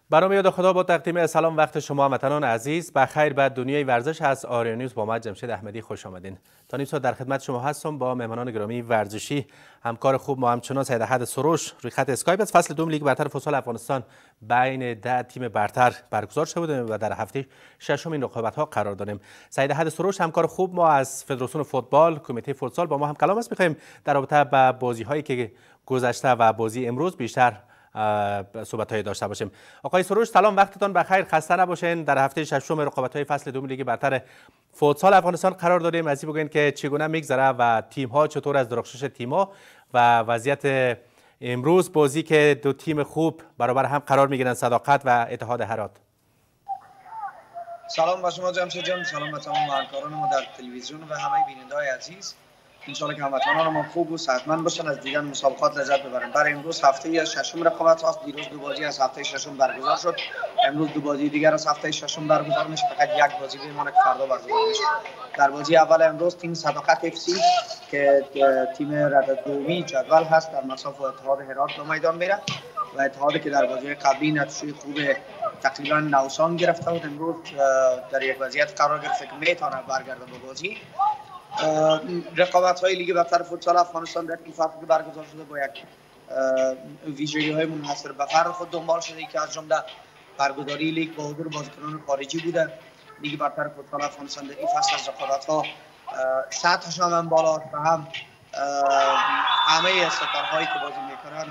برام یاد خدا با تقدیم سلام وقت شما هموطنان عزیز. بخیر به دنیای ورزش از آریا نیوز با من جمشید احمدی خوش آمدین. تا نیم ساعت در خدمت شما هستم با مهمانان گرامی ورزشی. همکار خوب ما همچنان سید احد سروش روی خط اسکایپ است. فصل دوم لیگ برتر فوتسال افغانستان بین 10 تیم برتر برگزار شده و در هفته ششم این رقابت‌ها قرار داریم. سید احد سروش همکار خوب ما از فدراسیون فوتبال کمیته فوتسال با ما هم کلام است. می‌خوایم در رابطه با بازی‌هایی که گذشته و بازی امروز بیشتر صحبت‌های داشته باشیم. آقای سروش سلام، وقتتان بخیر، خسته نباشین. در هفته ششم رقابت‌های فصل دوم لیگ برتر فوتسال افغانستان قرار داریم. از این بگوین که چگونه میگذره و تیم‌ها چطور از درخشش تیم‌ها و وضعیت امروز بازی که دو تیم خوب برابر هم قرار میگیرن، صداقت و اتحاد هرات. سلام با شما جمشید جان، سلام به تمام همکاران ما در تلویزیون و همه بیننده‌های عزیز. انشالله که هموطنان ما خوب و صحتمند باشن، از دیدن مسابقات لذت ببرن. برای امروز هفته ششم رقابت هست. دیروز دو بازی از هفته ششم برگزار شد، امروز دو بازی دیگر از هفته ششم برگزار میشه. فقط یک بازی میمونه که فردا برگزار میشه. در بازی اول امروز تیم صداقت اف سی که تیم رده دومی جدول هست در مساف اتحاد هرات به میدان میره و اتحادی که در بازی قبلی نتیجه خوب تقریبا نوسان گرفته بود، امروز در یک وضعیت قرار گرفته که میتونه برگرده به بازی. رقابت‌های لیگ برتر فوتسال افغانستان در این فصل که برگزار شده با یک ویژگی‌های منحصر به فرد خود دنبال شده که از جمله برگزاری لیگ با حضور بازیکنان خارجی بوده. لیگ برتر فوتسال افغانستان در این فصل از رقابت‌ها سطحش هم بالا و هم همه ستارهایی که بازی می‌کنند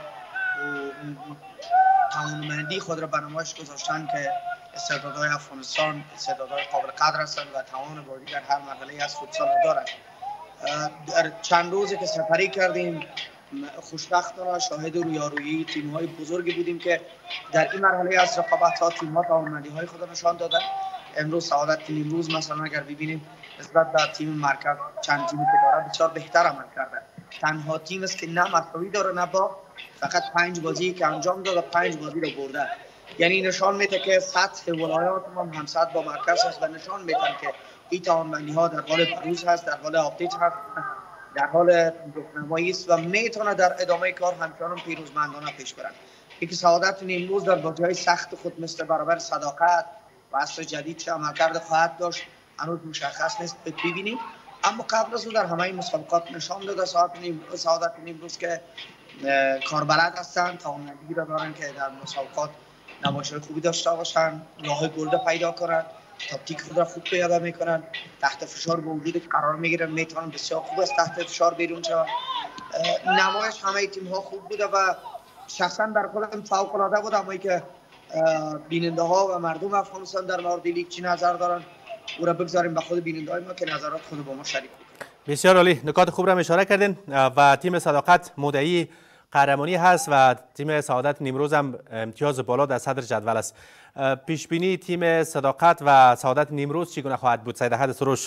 توانمندی خود را به نمایش گذاشتن که استعدادهای افغانستان استعدادهای قابل قدر هستند و توان بازی در هر مرحله از فوتسال دارند. در چند روزی که سفری کردیم خوشبختانه شاهد رویارویی تیم‌های بزرگی بودیم که در این مرحله از رقابت‌ها تیم‌ها توانمندی‌های خود نشان دادن. امروز سعادت نیمروز مثلا اگر ببینیم نسبت به تیم مرکز چند تیمی که داره بسیار بهتر عمل کرده. تنها تیم است که نه مساوی داره نه باخت، فقط 5 بازی که انجام داده 5 بازی رو برده. یعنی نشان میده که سطح ولایات ما همسط با مرکز است و نشان میده که این توانمندی‌ها در حال بروز هست، در حال آپدیت هست، در حال رهنمایی است و میتونه در ادامه کار همچنان پیروزمندانه پیش برن. یکی سعادت نیمروز در بازی‌های سخت خود مثل برابر صداقت و عصر جدید چه عملکرد خواهد داشت هنوز مشخص نیست، ببینیم. اما قبل از اون در همه مسابقات نشان داده سعادت نیمروز که کاربلد هستن، توانمندی را دارن که در مسابقات نمایش‌های خوبی داشته باشن، راه گل پیدا کنن، تاکتیک خود را خوب پیاده میکنن، تحت فشار به وجود قرار میگیرن، میتونن بسیار خوب از تحت فشار بیرون شون. نمایش همه تیم ها خوب بوده و شخصا در خودم فوق العاده بود. اما که بیننده ها و مردم افغانستان در مورد لیگ چی نظر دارن او را بگذاریم به خود بیننده های ما که نظرات خود با ما شریک کنند. بسیار عالی، نکات خوب را اشاره کردین و تیم صداقت مدعی قهرمانی هست و تیم سعادت نیمروز هم امتیاز بالا در صدر جدول است. پیش بینی تیم صداقت و سعادت نیمروز چگونه خواهد بود؟ سید احد سروش.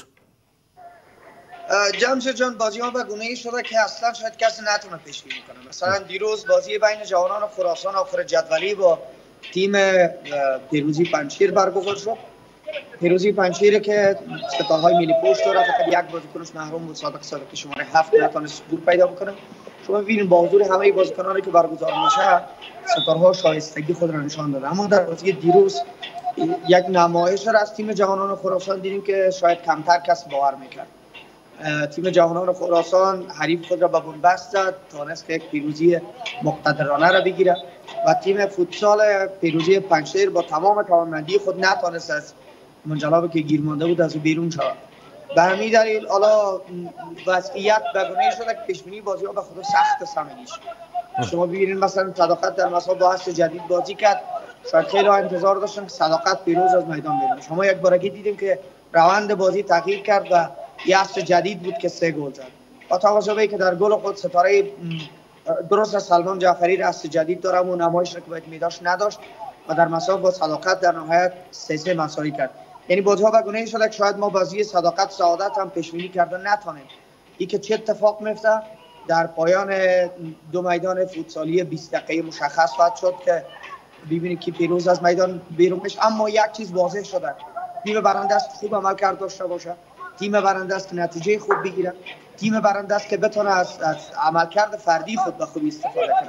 جمشید جان، بازی ها به گونه‌ای شده که اصلا شاید کسی نتونه پیش بینی کنه. مثلا دیروز بازی بین جوانان خراسان آخر جدولی با تیم پیروزی پنجشیر برگزار شد. پیروزی پنجشیر که ستارهای ملی پشت داره، فقط یک بازیکنش محروم بود، صادق شماره 7 نتونست حضور پیدا بکنه. شما ببینید با حضور همه بازیکنانی که برگزار میشه ستارها شایستگی خود را نشان داده. اما در بازی دیروز یک نمایش را از تیم جوانان خراسان دیدیم که شاید کمتر کس باور میکرد. تیم جوانان خراسان حریف خود را به بنبست زد، توانست که یک پیروزی مقتدرانه را بگیره و تیم فوتسال پیروزی پنجشیر با تمام توانمندی خود نتوانست از منجلابی که گیر مانده بود از او بیرون شود. به همین دلیل حالا وضعیت بگونه شده که پیش بینی بازی‌ها به خود سخت سنگیش. شما ببینید مثلا صداقت در مسابقه با عصر جدید بازی کرد، شاید خیلی انتظار داشتن که صداقت پیروز از میدان بره. شما یک بارگی دیدیم که روند بازی تغییر کرد و یه عصر جدید بود که 3 گل زد. با توجه به اینکه در گل خود ستاره درست سلمان جعفری عصر جدید داره و نمایش را که باید میداشت نداشت و در مسابقه با صداقت در نهایت 3-3 مساوی کرد. یعنی بازی‌ها به گونه‌ای شده که شاید ما بازی صداقت سعادت هم پیش بینی کردن نتونیم. این که چه اتفاق میفته در پایان دو میدان فوتسالی 20 دقیقه مشخص خواهد شد که ببینید که پیروز از میدان بیرون میشه. اما یک چیز واضح شده، تیم برنده است خوب عمل کرد داشته باشه، تیم برنده است که نتیجه خوب بگیره، تیم برنده است که بتونه از عملکرد فردی خود به خوبی استفاده کنه.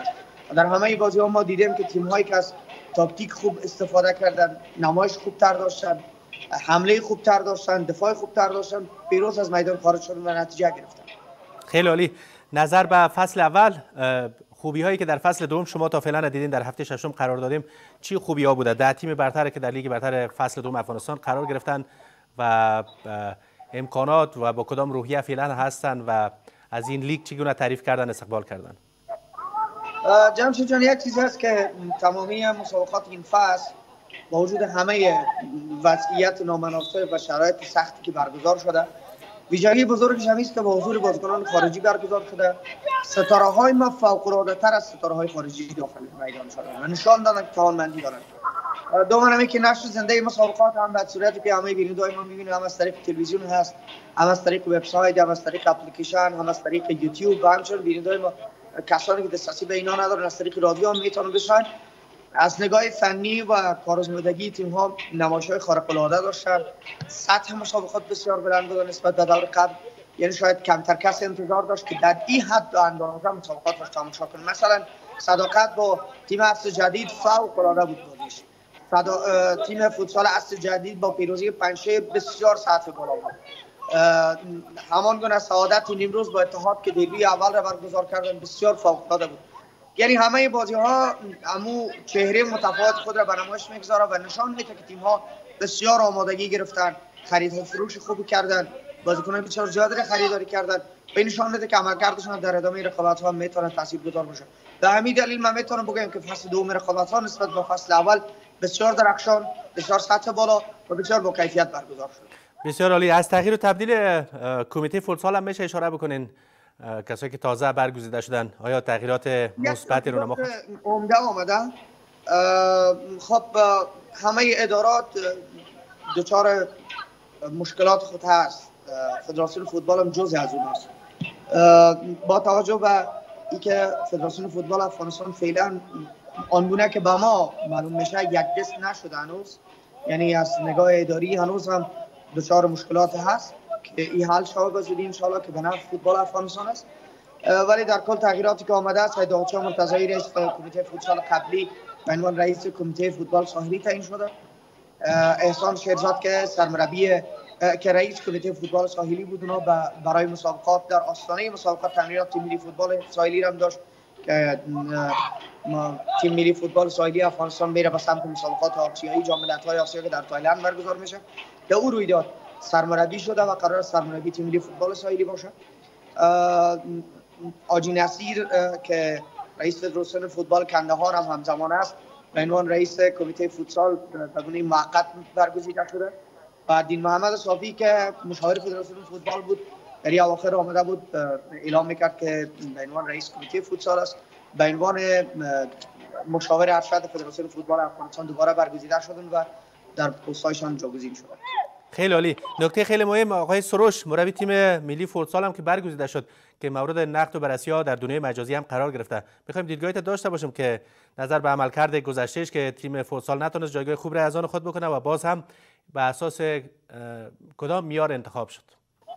در همه بازی ها ما دیدیم که تیم هایی که از تاکتیک خوب استفاده کردن، نمایش خوب تر داشتن، حمله خوب تر داشتن، دفاع خوب تر داشتن، پیروز از میدان خارج شدن و نتیجه گرفتن. خیلی عالی. نظر به فصل اول، خوبی هایی که در فصل دوم شما تا فعلا دیدین در هفته ششم قرار دادیم چی خوبی ها بوده؟ 10 تیم برتر که در لیگ برتر فصل دوم افغانستان قرار گرفتن و امکانات و با کدام روحیه فعلا هستن و از این لیگ چگونه تعریف کردن، استقبال کردن؟ جمشید جان، یک چیز هست که تمامی مسابقات این فصل با وجود همه وضعیت نامناسب و شرایط سختی که برگزار شده، ویژگی بزرگش هم است که با حضور بازیکنان خارجی برگزار شده. ستاره‌های ما فوق‌العاده‌تر از ستاره‌های خارجی داخل میدان شدن و نشان دادن که توانمندی دارن. دوم اینه که نشر زنده مسابقات هم به صورتی که همه بینندگان ما می‌بینیم، هم از طریق تلویزیون هست، هم از طریق وبسایت، هم از طریق اپلیکیشن، هم از طریق یوتیوب، و همچنین بینندگان ما کسانی که دسترسی به اینا ندارن از طریق رادیو هم میتونن بشن. از نگاه فنی و کارآزمودگی تیم ها نمایش‌های خارق‌العاده داشتن. سطح مسابقات بسیار بلند بود نسبت به دور قبل، یعنی شاید کمتر کسی انتظار داشت که در این حد و اندازه مسابقات رو تماشا کنه. مثلا صداقت با تیم اصل جدید فوق‌العاده بود بازیش. تیم فوتسال اصل جدید با پیروزی پنجشیر بسیار سطح بالا بود. همان گونه سعادت نیمروز با اتحاد که دربی اول را برگزار کردن بسیار فوق‌العاده بود. یعنی همه بازی ها امو چهره متفاوت خود را به نمایش میگذاره و نشان میده که تیم ها بسیار آمادگی گرفتن، خرید و فروش خوبی کردن، بازیکنان بسیار زیادی را خریداری کردن. به نشان میده که عملکردشون در ادامه رقابت ها میتونه تاثیرگذار باشه. به همین دلیل من میتونم بگم که فصل دوم رقابت ها نسبت به فصل اول بسیار درخشان، بسیار سطح بالا و بسیار با کیفیت برگزار شد. بسیار عالی. از تغییر و تبدیل کمیته فوتسال هم میشه اشاره بکنین؟ کسایی که تازه برگزیده شدن، آیا تغییرات مثبتی رو نماخت؟ عمده آمده. خب همه ادارات دچار مشکلات خود هست، فدراسیون فوتبال هم جزء از اون است. با توجه به اینکه فدراسیون فوتبال افغانستان فعلا آنگونه که به ما معلوم میشه یک دست نشده هنوز، یعنی از نگاه اداری هنوز هم دچار مشکلات هست که این حل شود به زودی ان شاء الله که به نفع فوتبال افغانستان است. ولی در کل تغییراتی که آمده است، سید آقا مرتضی رئیس کمیته فوتسال قبلی به عنوان رئیس کمیته فوتبال ساحلی تعیین شده. احسان شیرزاد که سرمربی که رئیس کمیته فوتبال ساحلی بود، اونا برای مسابقات در آستانه مسابقات تمرینات تیم ملی فوتبال ساحلی هم داشت که تیم ملی فوتبال ساحلی افغانستان میره به سمت مسابقات آسیایی جام ملت‌های آسیا که در تایلند برگزار میشه. در اون رویداد سرمربی شده و قرار است سرمربی تیم ملی فوتبال ساحلی باشه. آجی نصیر که رئیس فدراسیون فوتبال کندهار هم همزمان است به عنوان رئیس کمیته فوتسال به گونه موقت برگزیده شده. و دین محمد صافی که مشاور فدراسیون فوتبال بود در این اواخر آمده بود اعلام میکرد که به عنوان رئیس کمیته فوتسال است. به عنوان مشاور ارشد فدراسیون فوتبال افغانستان دوباره برگزیده شدند و در پست‌هایشان جاگزین شدند. خیلی عالی. نکته خیلی مهم، آقای سروش مربی تیم ملی فوتسال هم که برگزیده شد که مورد نقد و بررسی‌ها در دنیای مجازی هم قرار گرفته، می‌خوایم دیدگاهیت داشته باشیم که نظر به عملکرد گذشتهش که تیم فوتسال نتونست جایگاه خوب را از آن خود بکنه و باز هم به اساس کدام معیار انتخاب شد؟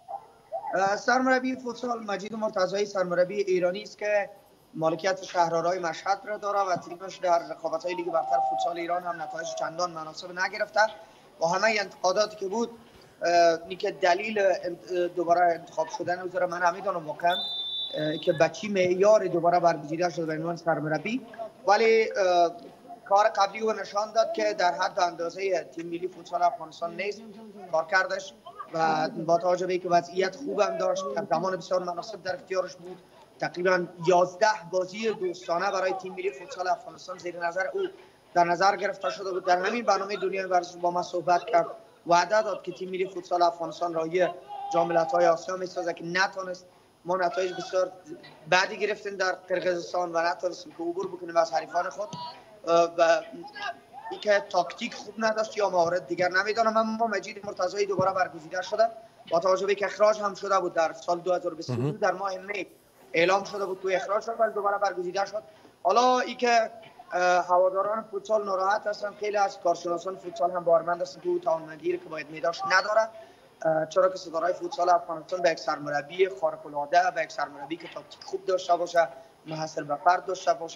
سرمربی فوتسال مجید مرتضی سرمربی ایرانی است که مالکیت شهرآرای مشهد را داره و تیمش در رقابت‌های لیگ برتر فوتسال ایران هم نتایج چندان مناسب نگرفته. با همه انتقاداتی که بود، اینکه دلیل دوباره انتخاب شدن او را من نمیدونم واقعا که به چی معیار دوباره برگزیده شد به عنوان سرمربی، ولی کار قبلی او نشان داد که در حد اندازه تیم ملی فوتسال افغانستان نیست کار کردش و با توجه به اینکه وضعیت خوبم داشت، زمان بسیار مناسب در اختیارش بود، تقریبا 11 بازی دوستانه برای تیم ملی فوتسال افغانستان زیر نظر او در نظر گرفته شده بود. در همین برنامه دنیای ورزش با ما صحبت کرد، وعده داد که تیم ملی فوتسال افغانستان راهی جام ملت‌های آسیا می‌سازد که نتونست. ما نتایج بسیار بعدی گرفتیم در قرقیزستان و نتونستیم که عبور بکنیم از حریفان خود و اینکه تاکتیک خوب نداشت یا موارد دیگر نمیدونم. اما مجید مرتضی دوباره برگزیده شده با توجه به اینکه اخراج هم شده بود در سال 2022 در ماه می اعلام شده بود که اخراج شد ولی دوباره برگزیده شد. حالا اینکه هواداران فوتسال ناراحت هستن، خیلی از کارشناسان فوتسال هم باورمند هستند که او توانمندی که باید می‌داشت نداره، چرا که ستاره‌های فوتسال افغانستان به یک سرمربی خارق‌العاده، به یک سرمربی که تاکتیک خوب داشته باشه، محصل به فرد داشته باشه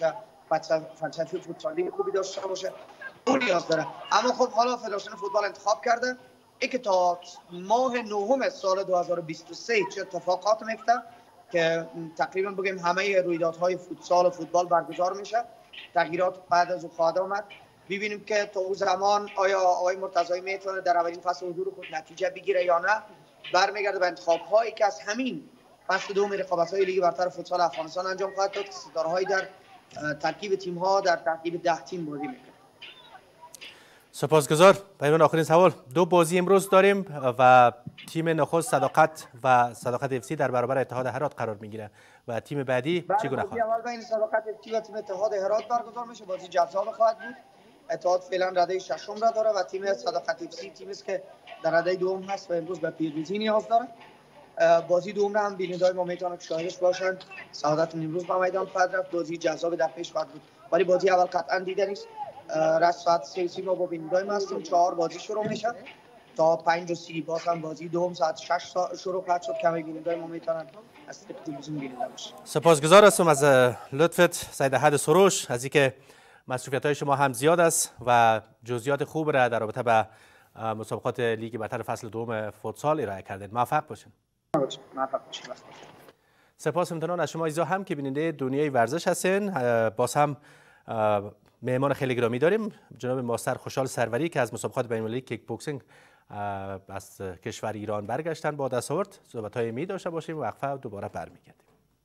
فلسفه فوتسالی خوبی داشته باشه اون نیاز داره. اما خب حالا فدراسیون فوتبال انتخاب کرده ای که تا ماه نهم سال 2023 چه اتفاقات میفته که تقریبا بگیم همه رویدادهای فوتسال و فوتبال برگزار میشه. تغییرات بعد از او خواهد آمد. ببینیم که تا اون زمان آیا آقای مرتضایی میتونه در اولین فصل حضور خود نتیجه بگیره یا نه. برمیگرده به انتخاب هایی که از همین فصل دوم رقابت های لیگ برتر فوتسال افغانستان انجام خواهد داد که ستاره هایی در ترکیب تیم ها در ترکیب 10 تیم بازی میکنه. سپاسگزار. پیمان آخرین سوال، دو بازی امروز داریم و تیم نخست صداقت و صداقت اف سی در برابر اتحاد هرات قرار میگیره و تیم بعدی چگونه خواهد؟ اول بین صداقت اف سی و تیم اتحاد هرات برگزار میشه. بازی جذاب خواهد بود. اتحاد فعلا رده ششم را داره و تیم صداقت اف سی تیمی است که در رده دوم هست و امروز به پیروزی نیاز داره. بازی دوم را هم بینندگان ما میتونن شاهدش باشن. سعادت امروز به میدان خواهد رفت. بازی جذاب در پیش خواهد بود ولی بازی اول قطعا دیده نیست. رس ساعت 3 ما با بینندگان ما هستیم. 4 بازی شروع میشه تا 5:30 باز هم بازی دوم ساعت 6 شروع خواهد شد که بینندگان ما میتونن از تلویزیون بیننده باشن. سپاسگزار هستم از لطفت سید احد سروش، از اینکه مسئولیت‌های شما هم زیاد است و جزئیات خوب را در رابطه با مسابقات لیگ برتر فصل دوم فوتسال ارائه کردید. موفق باشین. سپاس امتنان از شما عزیزا هم که بیننده دنیای ورزش هستین. باز هم مهمان خیلی گرامی داریم، جناب ماستر خوشحال سروری که از مسابقات بین‌المللی کیک بوکسینگ از کشور ایران برگشتن با دستاورد. صحبت‌های می داشته باشیم. وقفه دوباره برمیگردیم.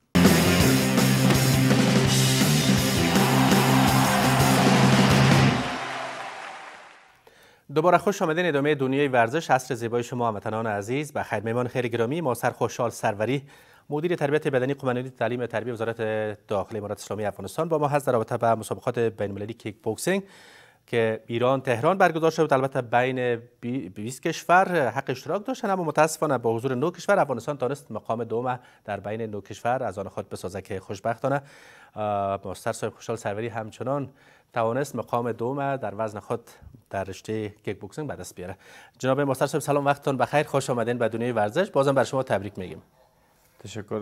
دوباره خوش آمدین. ادامه دنیای ورزش. عصر زیبای شما هموطنان عزیز بخیر. مهمان خیلی گرامی ماستر خوشحال سروری، مدیر تربیت بدنی قماندانی تعلیم تربیت وزارت داخلی امارات اسلامی افغانستان با ما هست در رابطه با مسابقات بین‌المللی کیک بوکسینگ که ایران تهران برگزار شد. البته بین 20 کشور حق اشتراک داشتن، اما متاسفانه با حضور 9 کشور افغانستان تانست مقام دوم در بین 9 کشور از آن خود بسازه که خوشبختانه ماستر صاحب خوشحال سروری همچنان توانست مقام دوم در وزن خود در رشته کیک بوکسینگ به دست بیاره. جناب ماستر صاحب سلام، وقتتون بخیر، خوش آمدین به دنیای ورزش. بازم بر شما تبریک میگیم. تشکر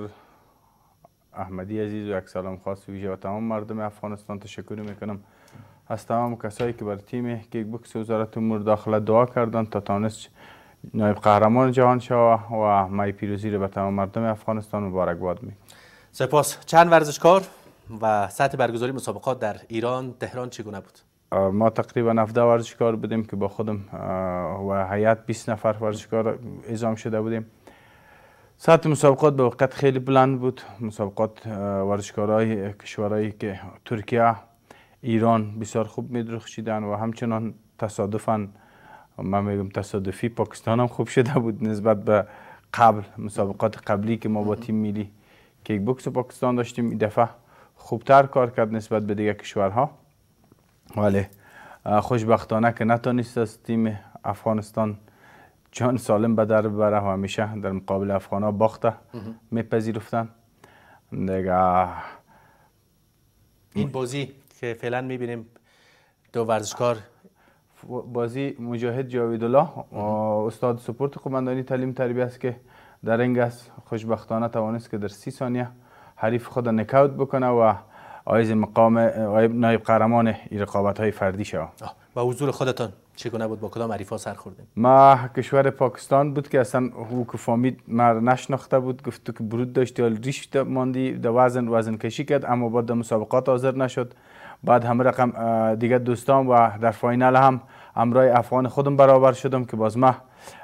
احمدی عزیز و یک سلام خاص ویژه و تمام مردم افغانستان تشکر میکنم از تمام کسایی که بر تیم کیک بوکس وزارت امور داخله دعا کردند تا تانست نایب قهرمان جهان شود و مای پیروزی را به تمام مردم افغانستان مبارکباد میگم. سپاس. چند ورزشکار و سطح برگزاری مسابقات در ایران تهران چگونه بود؟ ما تقریبا 17 ورزشکار بودیم که با خودم و هیئت 20 نفر ورزشکار اعزام شده بودیم. سطح مسابقات به وقت خیلی بلند بود. مسابقات ورزشکارای کشورهایی که ترکیه، ایران بسیار خوب می‌درخشیدند و همچنان تصادفاً من میگم تصادفی پاکستان هم خوب شده بود نسبت به قبل مسابقات قبلی که ما با تیم ملی کیک بوکس پاکستان داشتیم. این دفعه خوبتر کار کرد نسبت به دیگر کشورها، ولی خوشبختانه که نتونست از تیم افغانستان جان سالم به در ببره و همیشه در مقابل افغان‌ها باخته میپذیرفتن. دیگه این بازی که فعلا میبینیم دو ورزشکار، بازی مجاهد جاویدالله استاد سپورت قماندانی تعلیم تربیت است که در رنگ است خوشبختانه توانست که در 30 ثانیه حریف خود نکاوت بکنه و عایز مقام نایب قهرمان این رقابت‌های فردی شود. و حضور خودتان چگونه بود؟ با کدام حریفا سر خوردین؟ ما کشور پاکستان بود که اصلا او که فامید ما نشناخته بود، گفت که برود داشتی ولی ریش ماندی در وزن کشی کرد اما بعد در مسابقات حاضر نشد. بعد همه رقم دیگه دوستان و در فاینال هم همراه افغان خودم برابر شدم که باز ما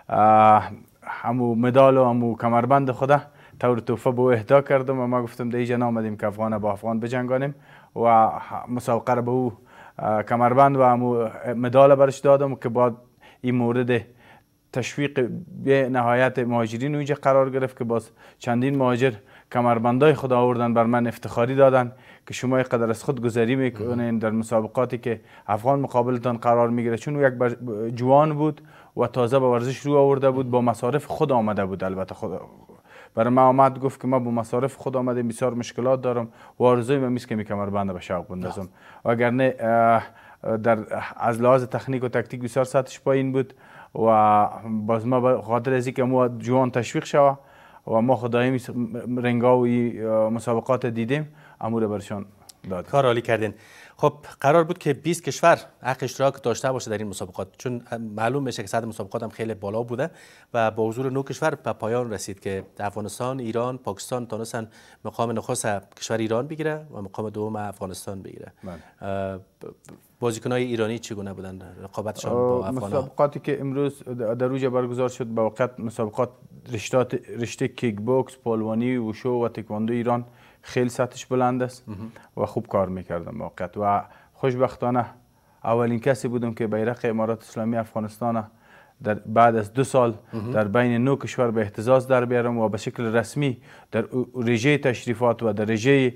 همو مدال و همو کمربند خدا طور تحفه به او اهدا کردم و ما گفتم در اینجا آمدیم که افغان با افغان بجنگانیم و مسابقه را به او کمربند و همو مدال برش دادم که بعد این مورد تشویق به نهایت مهاجرین اینجا قرار گرفت که باز چندین مهاجر کمربندای خود آوردن بر من افتخاری دادن که شما قدر از خود گذری میکنین در مسابقاتی که افغان مقابلتان قرار میگیره، چون یک جوان بود و تازه به ورزش رو آورده بود، با مصارف خود آمده بود. البته خود برای ما آمد گفت که ما با مصارف خود آمده بسیار مشکلات دارم و آرزوی من میست که کمربند به شوق بندازم، وگرنه در از لحاظ تکنیک و تکتیک بسیار سطحش پایین بود و باز ما به خاطر از اینکه ما جوان تشویق شوه و ما خدایی رنگا و مسابقات دیدیم امور برشان دادیم. کار عالی کردین. خب قرار بود که 20 کشور حق اشتراک داشته باشه در این مسابقات، چون معلوم میشه که سطح مسابقات هم خیلی بالا بوده و با حضور 9 کشور به پایان رسید که افغانستان، ایران، پاکستان تونستن مقام نخست کشور ایران بگیره و مقام دوم افغانستان بگیره. بازیکن‌های ایرانی چگونه بودن رقابتشان با افغان‌ها؟ مسابقاتی که امروز در اوج برگزار شد به واقعیت مسابقات رشته کیک بوکس، پهلوانی، وشو و تکواندو ایران خیلی سطحش بلند است و خوب کار میکردم واقعیت. و خوشبختانه اولین کسی بودم که بیرق امارات اسلامی افغانستان در بعد از 2 سال در بین 9 کشور به اهتزاز در بیارم و به شکل رسمی در رژه تشریفات و در رژه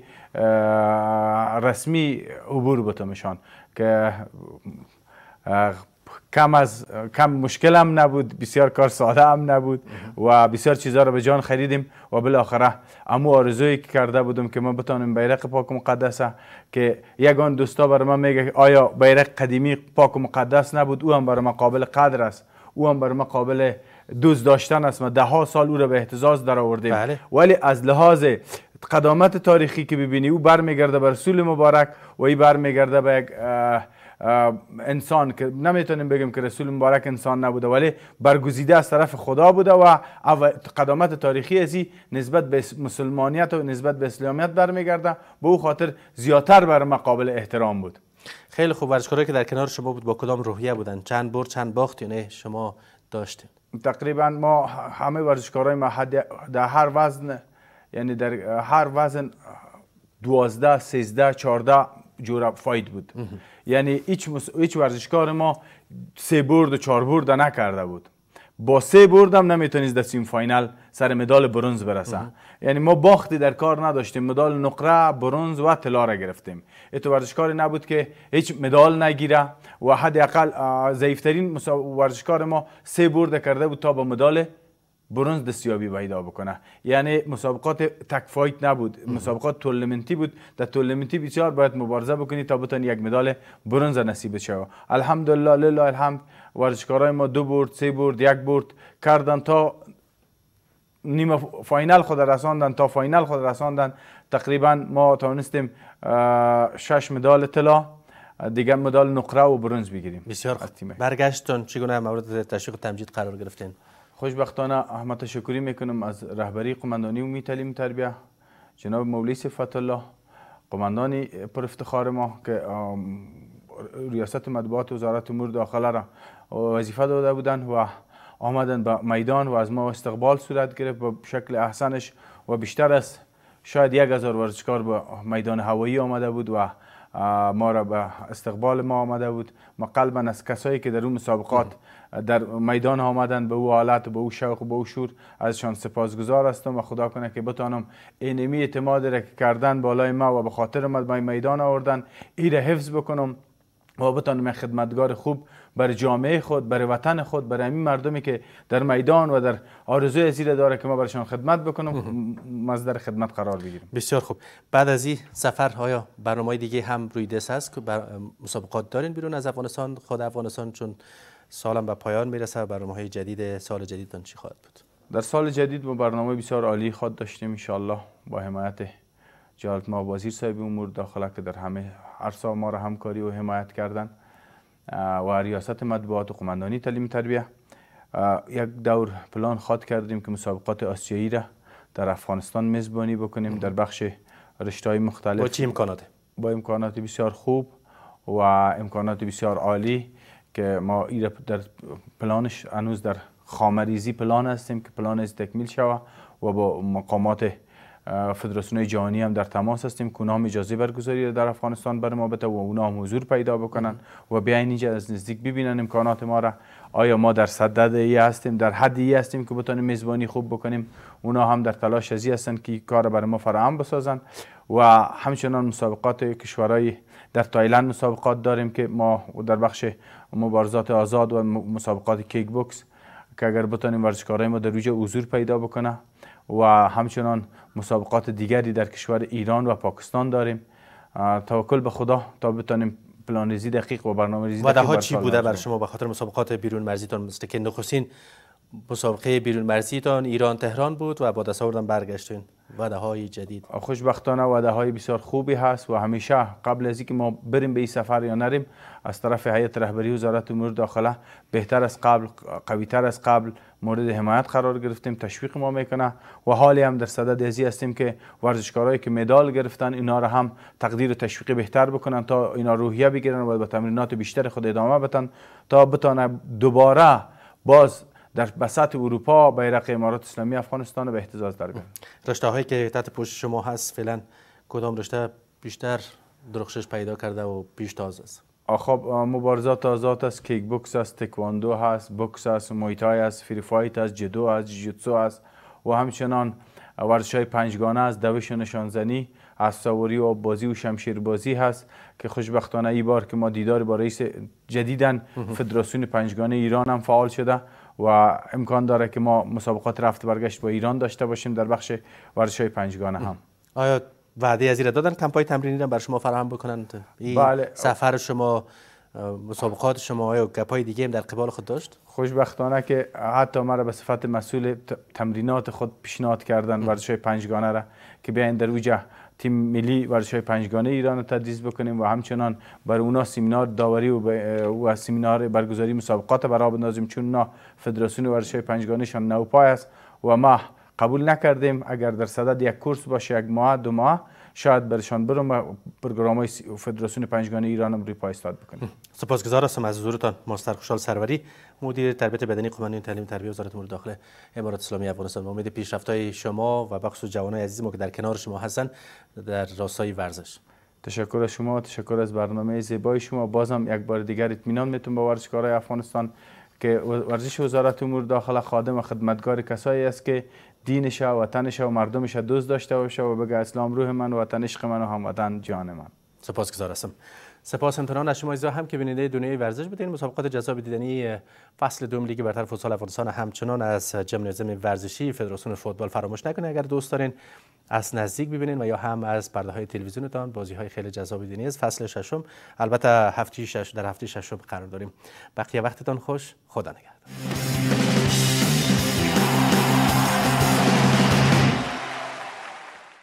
رسمی عبور بتمشان که کم مشکل هم نبود، بسیار کار ساده هم نبود و بسیار چیزها رو به جان خریدیم و بالاخره امو آرزویی که کرده بودم که ما بتونیم بیرق پاک و مقدسه که یگان دوستا برای من میگه آیا بیرق قدیمی پاک و مقدس نبود؟ او هم برای من قابل قدر است، او هم برای من قابل دوست داشتن است. ما 10 سال او را به اهتزاز در آوردیم. بله. ولی از لحاظ قدامت تاریخی که ببینی او برمیگرده به رسول مبارک و ای برمیگرده به یک انسان که نمیتونیم بگیم که رسول مبارک انسان نبوده ولی برگزیده از طرف خدا بوده و قدامت تاریخی ازی نسبت به مسلمانیت و نسبت به اسلامیت برمیگرده. به او خاطر زیادتر بر ما قابل احترام بود. خیلی خوب. ورزشکارایی که در کنار شما بود با کدام روحیه بودن؟ چند برد چند باخت یعنی شما داشتین؟ تقریبا ما همه ورزشکارای ما در هر وزن، یعنی در هر وزن 12 13 14 جور فایت بود. یعنی هیچ ورزشکار ما 3 برد و 4 برد نکرده بود. با 3 برد هم نمیتونید در سیم فاینال سر مدال برنز برسه. یعنی ما باختی در کار نداشتیم، مدال نقره، برنز و طلا را گرفتیم. ایتو ورزشکاری نبود که هیچ مدال نگیره و حداقل ضعیفترین ورزشکار ما 3 برد کرده بود تا با مدال برنز دستیابی پیدا بکنه. یعنی مسابقات تک فایت نبود، مسابقات تورنمنتی بود. در تورنمنتی بسیار باید مبارزه بکنی تا بتونی یک مدال برنز نصیب شود. الحمدلله لله الحمد ورزشکارای ما 2 برد 3 برد 1 برد کردن تا نیمه فاینال خود رساندن، تا فاینال خود رساندن. تقریبا ما توانستیم 6 مدال طلا، دیگه مدال نقره و برنز بگیریم. بسیار خوب. برگشتون چگونه مورد تشویق و تمجید قرار گرفتین؟ خوشبختانه احمد تشکری میکنم از رهبری قماندانی عمومی تعلیم تربیه جناب مولوی صفت الله، قماندانی پر افتخار ما که ریاست مطبوعات وزارت امور داخله را وظیفه داده بودند و آمدن به میدان و از ما استقبال صورت گرفت به شکل احسنش و بیشتر از شاید 1000 ورزشکار به میدان هوایی آمده بود و ما را به استقبال ما آمده بود. ما قلبا از کسایی که در اون مسابقات در میدان آمدن به او حالت و به او شوق و به او شور ازشان سپاسگزار هستم و خدا کنه که بتانم اینمی اعتماد را که کردن بالای ما و به خاطر ما به میدان آوردن این را حفظ بکنم و بتانم خدمتگار خوب برای جامعه خود، برای وطن خود، برای همین مردمی که در میدان و در آرزوی زیر داره که ما برایشان خدمت بکنم مصدر خدمت قرار بگیریم. بسیار خوب. بعد از این سفر آیا برنامه‌های دیگه هم روی دست هست که مسابقات دارین بیرون از افغانستان، خود افغانستان، چون سالم به پایان میرسه و برنامه‌های جدید سال جدیدتون چی خواهد بود؟ در سال جدید ما برنامه بسیار عالی خواهد داشتیم ان شاء الله با حمایت جلالت ما وزیر صاحب امور داخله که در همه عرصه‌ها ما را همکاری و حمایت کردن و ریاست مطبوعات و قماندانی تعلیم تربیه. یک دور پلان خواهد کردیم که مسابقات آسیایی را در افغانستان میزبانی بکنیم در بخش رشته‌های مختلف. با چه امکاناتی؟ با امکانات بسیار خوب و امکانات بسیار عالی که ما این در پلانش هنوز در خامریزی پلان هستیم که پلان از تکمیل شود و با مقامات فدراسیون جهانی هم در تماس هستیم که اونها هم اجازه برگزاری در افغانستان بر ما بده و اونها هم حضور پیدا بکنن و بیاین اینجا از نزدیک ببینن امکانات ما را. آیا ما در صدد ای هستیم، در حدی هستیم که بتونیم میزبانی خوب بکنیم. اونها هم در تلاش ازی هستن که کار برای ما فراهم بسازن و همچنان مسابقات کشورهای در تایلند مسابقات داریم که ما در بخش مبارزات آزاد و مسابقات کیک بوکس که اگر بتونیم ورزشکارای ما در اونجا حضور پیدا بکنه و همچنان مسابقات دیگری در کشور ایران و پاکستان داریم. توکل به خدا تا بتونیم پلانریزی دقیق و برنامه‌ریزی دقیق. وعده‌ها چی بوده بر شما به خاطر مسابقات بیرون مرزیتان؟ مثل که نخستین مسابقه بیرون مرزیتان ایران تهران بود و با دست آوردن برگشتین. وعده های جدید، خوشبختانه وعده های بسیار خوبی هست و همیشه قبل از اینکه ما بریم به این سفر یا نریم از طرف هیئت رهبری وزارت امور داخله بهتر از قبل، قویتر از قبل مورد حمایت قرار گرفتیم، تشویق ما میکنه و حالی هم در صدد ازی هستیم که ورزشکارایی که مدال گرفتن اینا را هم تقدیر و تشویق بهتر بکنن تا اینا روحیه بگیرن و به تمرینات بیشتر خود ادامه بدن تا بتونه دوباره باز در بساط اروپا بیرق امارات اسلامی افغانستان رو به اهتزاز درگیره. رشته هایی که تحت پوشش شما هست فعلا کدام رشته بیشتر درخشش پیدا کرده و پیش تاز است؟ خب مبارزات آزاد است، کیک بوکس است، تکواندو هست، بوکس است، مویتای است، فری فایت است، جدو است، جوجیتسو است و همچنان ورزش‌های پنجگانه است، دوش و نشانزنی، اسب‌سواری و بازی و شمشیربازی هست که خوشبختانه این بار که ما دیدار با رئیس جدیداً فدراسیون پنجگانه ایران هم فعال شده و امکان داره که ما مسابقات رفت برگشت با ایران داشته باشیم در بخش ورزش‌های پنجگانه هم. آیا وعده از این دادن کمپای تمرینی را بر شما فراهم بکنند؟ بله. سفر شما، مسابقات شما آیا گپای دیگه هم در قبال خود داشت؟ خوشبختانه که حتی مرا به صفت مسئول تمرینات خود پیشنهاد کردن ورزش‌های پنجگانه را که بیاین در اوجه تیم ملی ورزش‌های پنجگانه ایران رو تدریس بکنیم و همچنان برای اونا سمینار داوری و سمینار برگزاری مسابقات برای بندازیم چون اونا فدراسیون ورزش‌های پنجگانهشان نوپای است و ما قبول نکردیم اگر در صدد یک کورس باشه یک ماه دو ماه شاید برشان برم و برنامه‌های فدراسیون پنجگانه ایران هم روی پای ایستاد بکنیم. سپاسگزار هستم از حضورتان مستر خوشحال سروری، مدیر تربیت بدنی قماندان تعلیم تربیت وزارت امور داخله امارات اسلامی افغانستان. امید پیشرفت‌های شما و بخش جوانای عزیز ما که در کنار شما هستن در راستای ورزش. تشکر از شما، تشکر از برنامه زیبای شما. بازم یک بار دیگر اطمینان میتونم به ورزشکارای افغانستان که ورزش وزارت امور داخله خادم و خدمتگار کسایی است که دینش و وطنش و مردمش دوست داشته باشه و بگه اسلام روح من، وطن عشق من و هموطن جان من. سپاسگزار هستم. سپاس امتنان از شما عزیزان هم که بیننده دنیای ورزش بودین. مسابقات جذاب دیدنی فصل دوم لیگ برتر فوتسال افغانستان همچنان از جمع ورزشی فدراسیون فوتبال فراموش نکنید اگر دوست دارین از نزدیک ببینین و یا هم از پرده‌های تلویزیونتان بازی‌های خیلی جذاب دیدنی از فصل ششم البته هفته ششم قرار داریم. بقیه وقتتان خوش، خدا نگهدار.